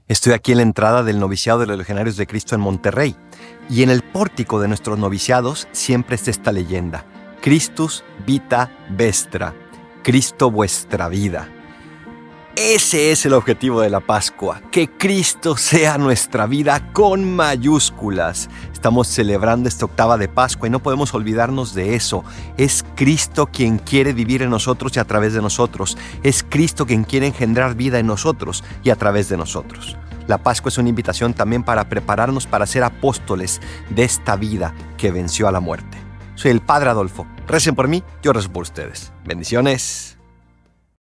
Estoy aquí en la entrada del noviciado de los Legionarios de Cristo en Monterrey, y en el pórtico de nuestros noviciados siempre está esta leyenda: Christus vita vestra, Cristo vuestra vida. Ese es el objetivo de la Pascua, que Cristo sea nuestra vida con mayúsculas. Estamos celebrando esta octava de Pascua y no podemos olvidarnos de eso. Es Cristo quien quiere vivir en nosotros y a través de nosotros. Es Cristo quien quiere engendrar vida en nosotros y a través de nosotros. La Pascua es una invitación también para prepararnos para ser apóstoles de esta vida que venció a la muerte. Soy el Padre Adolfo. Recen por mí, yo rezo por ustedes. Bendiciones.